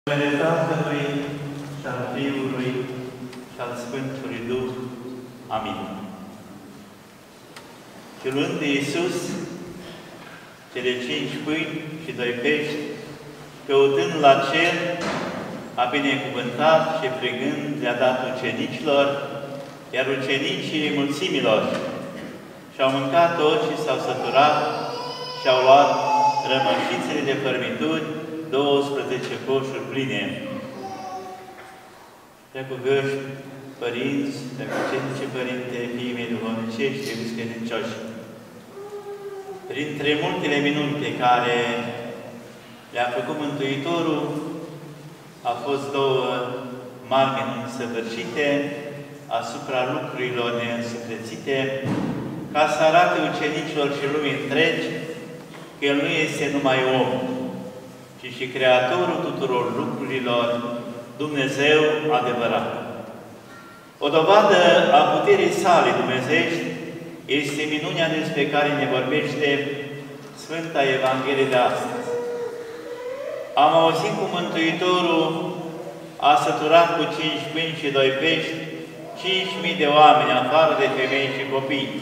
În numele Tatălui și al Fiului și al Sfântului Duh. Amin. Și luând de Iisus cele 5 pâini și 2 pești, căutând la cer, a binecuvântat și pregând le-a dat ucenicilor, iar ucenicii mulțimilor. Și-au mâncat toți și s-au săturat și-au luat rămășițele de fărmituri, 12 coșuri pline. Preacuvioși părinți, preacuvioși Părinte, fiii mei duhovnicești, iubiți credincioși, printre multele minuni pe care le-a făcut Mântuitorul, au fost 2 mari minuni săvârșite asupra lucrurilor neînsuflețite, ca să arate ucenicilor și lumii întregi că El nu este numai om, ci și Creatorul tuturor lucrurilor, Dumnezeu adevărat. O dovadă a puterii sale dumnezeiești este minunea despre care ne vorbește Sfânta Evanghelie de astăzi. Am auzit cum Mântuitorul a săturat cu 5 pâini și 2 pești 5.000 de oameni, afară de femei și copii.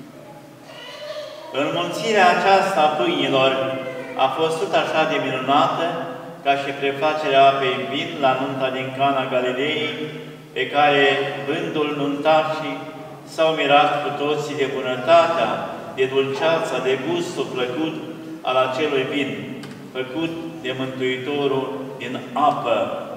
Înmulțirea aceasta a pâinilor a fost tot așa de minunată ca și prefacerea apei în vin la nunta din Cana Galilei, pe care, vându-l nuntașii, s-au mirat cu toții de bunătatea, de dulceața, de gustul plăcut al acelui vin, făcut de Mântuitorul din apă.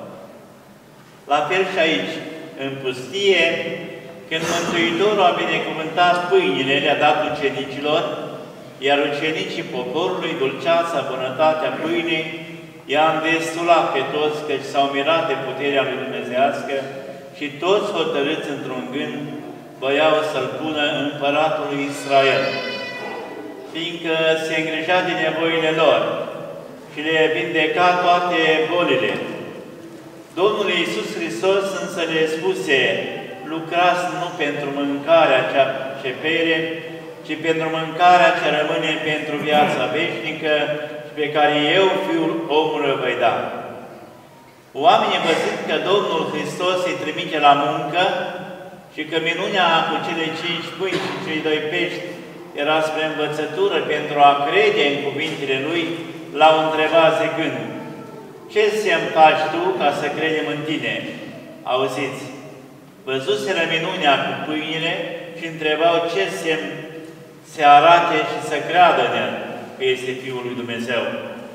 La fel și aici, în pustie, când Mântuitorul a binecuvântat pâinile, le-a dat ucenicilor, iar ucenicii poporului, dulceața, bunătatea pâinii, i-a îndestulat pe toți, căci s-au mirat de puterea lui Dumnezeiască și toți hotărâți într-un gând voiau să-L pună împăratul lui Israel, fiindcă se îngrijea de nevoile lor și le vindeca toate bolile. Domnul Iisus Hristos însă le spuse: lucrați nu pentru mâncarea cea ce pere, ci pentru mâncarea ce rămâne pentru viața veșnică și pe care eu, Fiul omului, voi da. Oamenii, văzând că Domnul Hristos îi trimite la muncă și că minunea cu cele 5 pâini și cei 2 pești era spre învățătură pentru a crede în cuvintele Lui, l-au întrebat zicând: ce semn faci tu ca să credem în Tine? Auziți, văzuseră minunea cu pâinile și întrebau ce semn se arate și să creadă în El, că este Fiul lui Dumnezeu.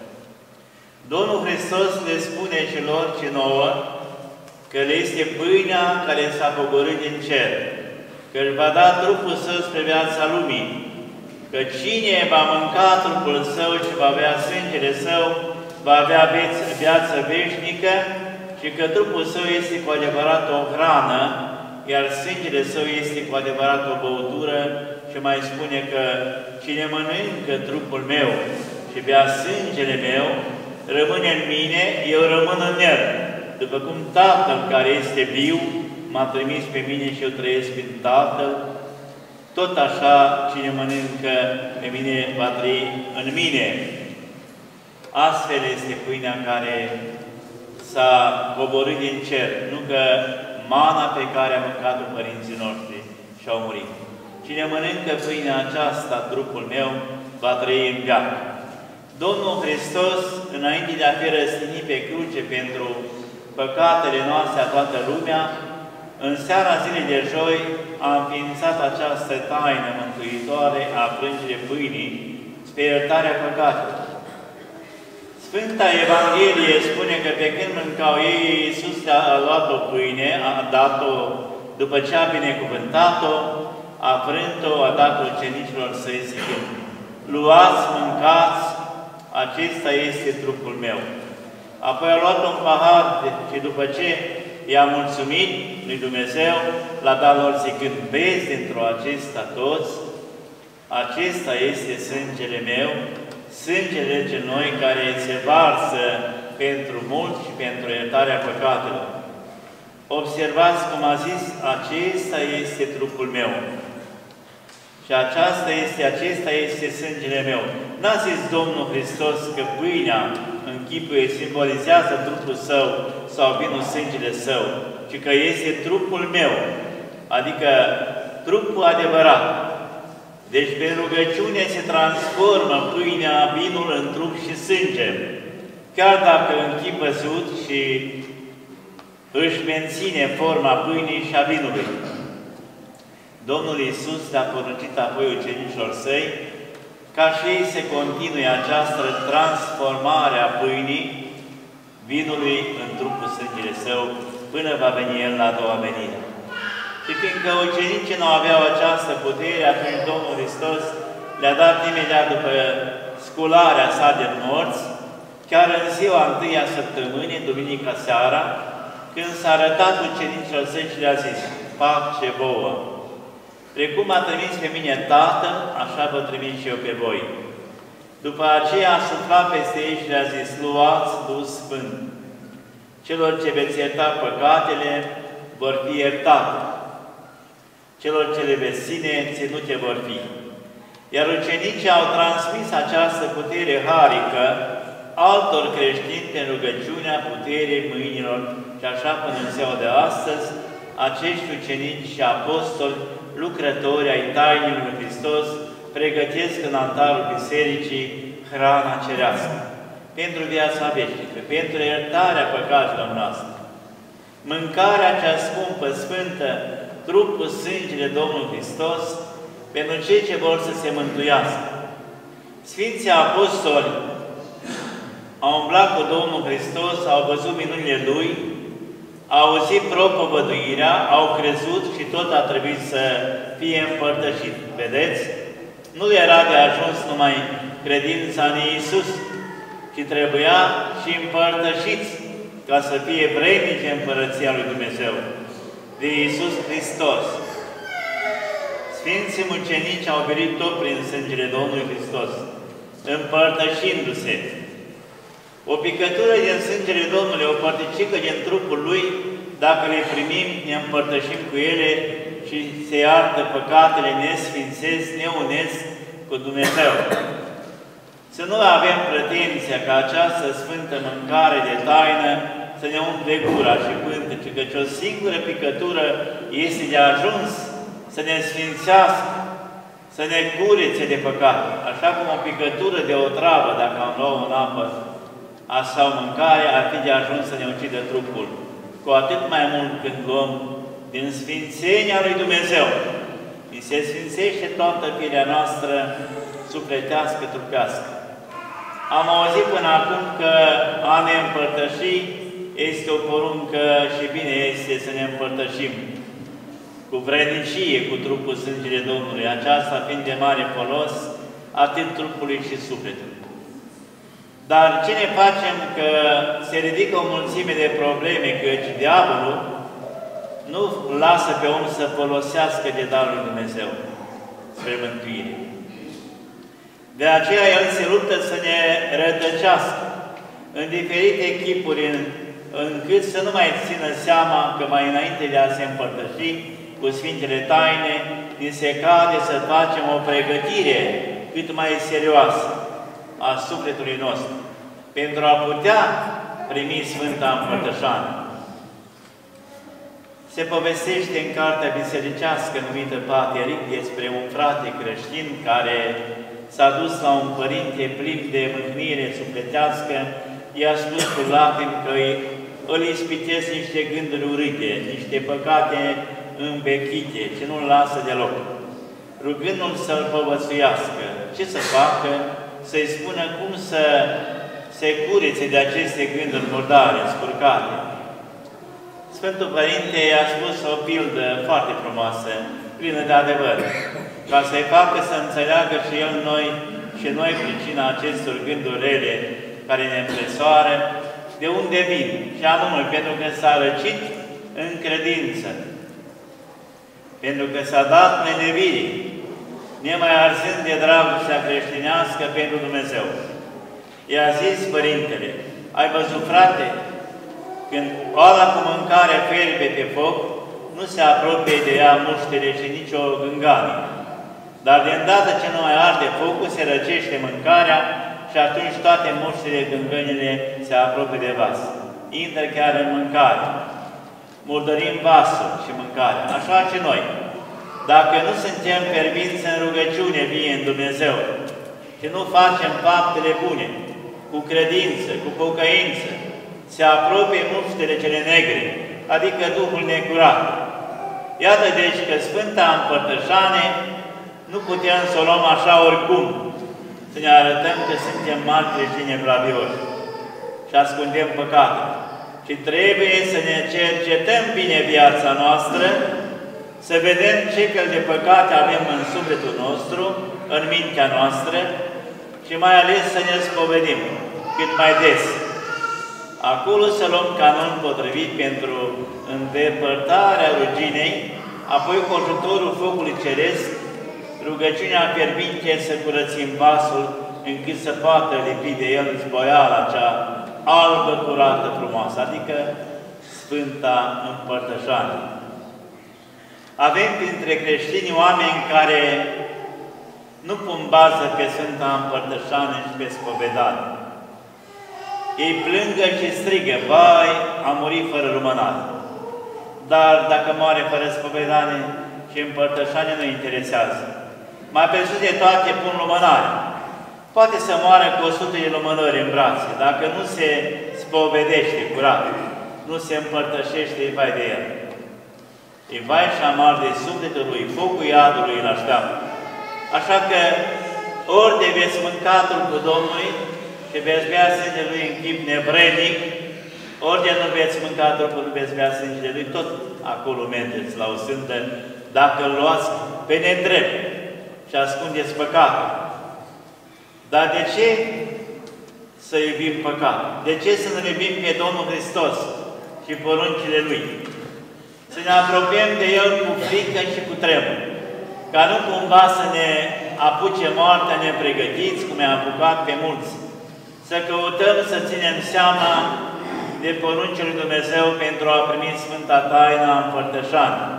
Domnul Hristos le spune și lor și nouă că le este pâinea care s-a coborât din cer, că își va da trupul Său spre viața lumii, că cine va mânca trupul Său și va bea sângele Său, va avea viață veșnică și că trupul Său este cu adevărat o hrană, iar sângele Său este cu adevărat o băutură. Și mai spune că cine mănâncă trupul meu și bea sângele meu, rămâne în mine, eu rămân în El. După cum Tatăl care este viu m-a trimis pe mine și eu trăiesc prin Tatăl, tot așa cine mănâncă pe mine va trăi în mine. Astfel este pâinea care s-a coborât din cer, nu că mana pe care a mâncat-o părinții noștri și au murit. Cine mănâncă pâinea aceasta, trupul meu, va trăi în veac. Domnul Hristos, înainte de a fi răstignit pe cruce pentru păcatele noastre a toată lumea, în seara zilei de joi a înființat această taină mântuitoare a frângerii pâinii spre iertarea păcatelor. Sfânta Evanghelie spune că pe când mâncau ei, Iisus a luat o pâine, a dat-o după ce a binecuvântat-o, a frânt-o, a dat-o ucenicilor Săi zicând: luați, mâncați, acesta este trupul meu. Apoi a luat un pahar și după ce i-a mulțumit lui Dumnezeu, l-a dat lor zicând: beți dintr-o acesta toți, acesta este sângele meu, sângele cel noi care se varsă pentru mulți și pentru iertarea păcatelor. Observați cum a zis: acesta este trupul meu. Și acesta este sângele meu. N-a zis Domnul Hristos că pâinea în închipuie, simbolizează trupul său sau vinul sângele său, ci că este trupul meu, adică trupul adevărat. Deci, prin rugăciune se transformă pâinea, vinul în trup și sânge, chiar dacă în chip văzut și își menține forma pâinii și a vinului. Domnul Iisus le-a poruncit apoi ucenicilor săi ca și ei să continue această transformare a pâinii, vinului în trupul sângele său, până va veni El la a doua venire. Și fiindcă ucenicii nu aveau această putere, atunci Domnul Hristos le-a dat imediat după scularea sa de morți, chiar în ziua întâia săptămânii, duminica seara, când s-a arătat ucenicilor săi și le-a zis: pace vouă! Precum a trimis pe mine Tatăl, așa vă trimis și eu pe voi. După aceea a suflat peste ei și le-a zis: luați Duh Sfânt. Celor ce veți ierta păcatele, vor fi iertate. Celor ce le veți ține, ținute vor fi. Iar ucenicii au transmis această putere harică altor creștini prin rugăciunea puterii mâinilor și așa până în ziua de astăzi, acești ucenici și apostoli, lucrători ai tainei lui Hristos, pregătesc în altarul Bisericii hrana cerească, pentru viața veșnică, pentru iertarea păcatelor noastre. Mâncarea cea scumpă, sfântă, trupul, sângele Domnului Hristos, pentru cei ce vor să se mântuiască. Sfinții apostoli au umblat cu Domnul Hristos, au văzut minunile Lui, au auzit propovăduirea, au crezut și tot a trebuit să fie împărtășit. Vedeți? Nu era de ajuns numai credința în Iisus, ci trebuia și împărtășiți ca să fie vrednice Împărăția lui Dumnezeu, de Iisus Hristos. Sfinții mucenici au venit tot prin sângele Domnului Hristos, împărtășindu-se. O picătură din sângele Domnului, o părticică din trupul Lui, dacă le primim, ne împărtășim cu ele și se iartă păcatele, ne sfințesc, ne unesc cu Dumnezeu. Să nu avem pretenția ca această sfântă mâncare de taină să ne umple gura și pântece, căci o singură picătură este de ajuns să ne sfințească, să ne curețe de păcat. Așa cum o picătură de otravă, dacă am luat în apă, sau mâncare, ar fi de ajuns să ne ucidă trupul. Cu atât mai mult când luăm din sfințenia lui Dumnezeu, ni se sfințește toată firea noastră, sufletească, trupească. Am auzit până acum că a ne împărtăși este o poruncă și bine este să ne împărtășim cu vrednicie, cu trupul sângele Domnului, aceasta fiind de mare folos atât trupului și sufletului. Dar ce ne facem că se ridică o mulțime de probleme, căci diavolul nu lasă pe om să folosească de darul lui Dumnezeu spre mântuire. De aceea el se luptă să ne rătăcească în diferite chipuri, încât să nu mai țină seama că mai înainte de a se împărtăși cu Sfintele Taine, ni se cade să facem o pregătire cât mai serioasă a sufletului nostru, pentru a putea primi Sfânta Împărtășanie. Se povestește în cartea bisericească numită Pateric despre un frate creștin care s-a dus la un părinte plin de mâhnire sufletească, i-a spus cu lacrimi că îl ispitesc niște gânduri urâte, niște păcate îmbechite, ce nu-l lasă deloc. Rugându-l să-l povățuiască, ce să facă, să-i spună cum să se curețe de aceste gânduri murdare, spurcate. Sfântul Părinte i-a spus o pildă foarte frumoasă, plină de adevăr, ca să-i facă să înțeleagă și el și noi pricina acestor gânduri rele care ne împresoară, de unde vin, și anume pentru că s-a răcit în credință, pentru că s-a dat nenevirii, nemai arzând de dragostea creștinească pentru Dumnezeu. I-a zis Părintele: ai văzut, frate, când oala cu mâncare fierbe pe foc, nu se apropie de ea muștele și nicio gânganie. Dar de îndată ce nu mai arde focul, se răcește mâncarea și atunci toate muștele, gângănile se apropie de vas. Intră chiar în mâncare. Murdărim vasul și mâncarea. Așa și noi. Dacă nu suntem fervinți în rugăciune vie în Dumnezeu și nu facem faptele bune, cu credință, cu pocăință, se apropie muștele cele negre, adică Duhul necurat. Iată deci că Sfânta Împărtășane nu putem să o luăm așa oricum, să ne arătăm că suntem mari creștini evlavioși și ascundem păcate. Și trebuie să ne cercetăm bine viața noastră, să vedem ce fel de păcate avem în sufletul nostru, în mintea noastră și mai ales să ne spovedim cât mai des. Acolo să luăm canon potrivit pentru îndepărtarea ruginei, apoi cu ajutorul focului ceresc, rugăciunea fierbinte să curățim vasul încât să poată lipi de el zboiala cea albă, curată, frumoasă, adică Sfânta Împărtășanie. Avem printre creștini oameni care nu pun bază pe Sfânta Împărtășanie și pe spovedanie. Ei plângă și strigă, vai, a murit fără lumânare. Dar dacă moare fără spovedanie și împărtășanie nu interesează. Mai presus de toate pun lumânare. Poate să moară cu 100 de lumânări în brațe, dacă nu se spovedește curat, nu se împărtășește, e vai de el. E vai și amar de sufletul lui, focul iadului îl așteaptă. Așa că ori de veți mânca trupul Domnului și veți bea sângele Lui în chip nevrednic, ori de nu veți mânca trupul, nu veți bea sângele Lui, tot acolo mergeți la o sântă, dacă îl luați pe nedrept și ascundeți păcatul. Dar de ce să iubim păcatul? De ce să ne iubim pe Domnul Hristos și poruncile Lui? Să ne apropiem de El cu frică și cu tremur, ca nu cumva să ne apuce moartea nepregătiți, cum i-a apucat pe mulți. Să căutăm să ținem seama de poruncile lui Dumnezeu pentru a primi Sfânta Taina Împărtășanie.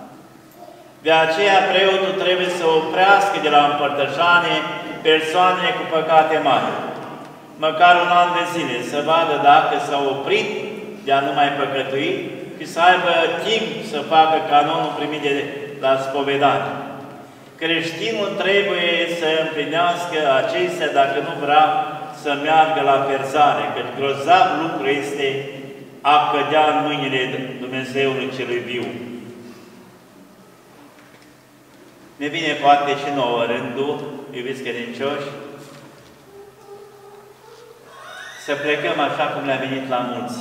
De aceea preotul trebuie să oprească de la împărtășanie persoanele cu păcate mari, măcar un an de zile, să vadă dacă s-au oprit de a nu mai păcătui și să aibă timp să facă canonul primit de la spovedanie. Creștinul trebuie să împlinească acestea dacă nu vrea să meargă la pierzare, căci grozav lucru este a cădea în mâinile Dumnezeului celui viu. Ne vine poate și nouă rândul, iubiți credincioși, să plecăm așa cum le-a venit la mulți.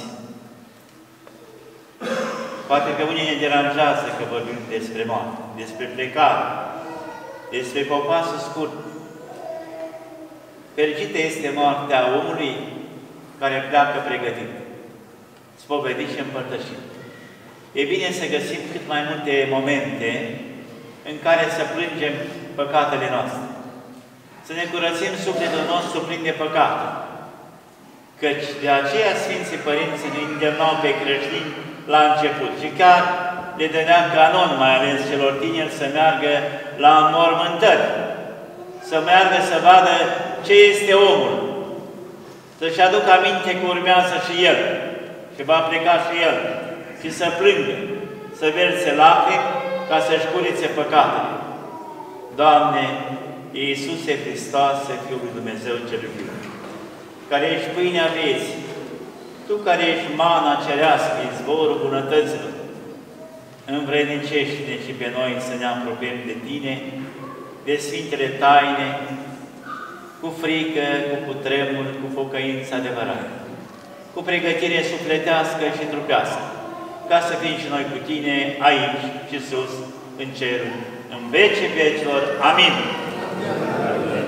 Poate că unii ne deranjează că vorbim despre moarte, despre plecare, despre popasul scurt. Fericită este moartea omului care pleacă pregătit, spovedit și împărtășit. E bine să găsim cât mai multe momente în care să plângem păcatele noastre. Să ne curățim sufletul nostru plin de păcate. Căci de aceea Sfinții Părinți ne îndemnau pe creștini la început și chiar le dădea canon, mai ales celor tineri, să meargă la înmormântări, să meargă să vadă ce este omul, să-și aducă aminte că urmează și el și va pleca și el și să plângă, să verse lacrimi ca să-și curițe păcatele. Doamne, Iisuse Hristoase, Fiul lui Dumnezeu cel viu, care ești pâinea vieții, Tu care ești mana cerească, izvorul bunătăților, învrednicește-ne și pe noi să ne apropiem de Tine, de Sfintele Taine, cu frică, cu cutremur, cu pocăință adevărată, cu pregătire sufletească și trupească, ca să fim și noi cu Tine aici și sus, în cerul, în vecii vecilor. Amin.